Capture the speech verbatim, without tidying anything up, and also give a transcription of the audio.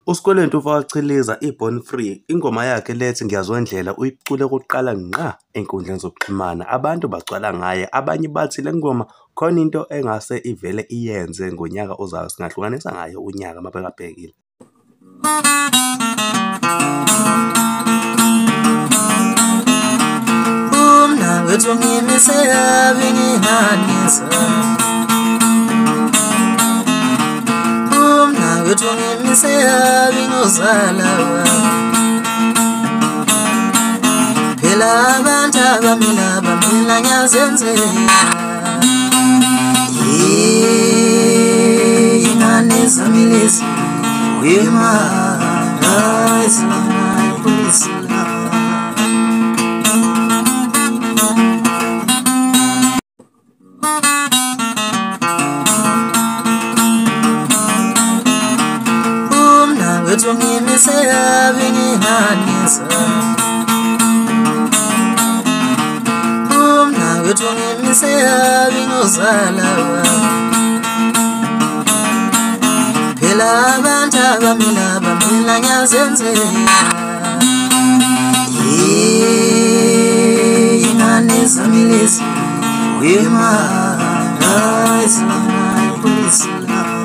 USkweletu ufaka i-Born Free, ingoma yakhe lethi ngiyazondlela uyicule okokuqala ngqa ey'nkundleni zokuxhumana. Abantu bagcwala ngaye, abanye bathi le ngoma khona into engase ivele iyenze ngonyaka ozayo, singahlukanisa ngayo unyaka uma bekabhekile. Umnawethu ngimise kabi nginganisa, umnawethu ngimise kabi ngozala wami, phela abantu abamila bamila ngiyazenzela. Yeee ingane zami lezi uyimana ezimayipholisela. Umnawethu ngimise kabi nginganisa, umnawethu ngimise kabi ngozala wami, phela abantu abamila bamila ngiyazenzela. Yeee ingane zami lezi uyimana ezimayipholisela.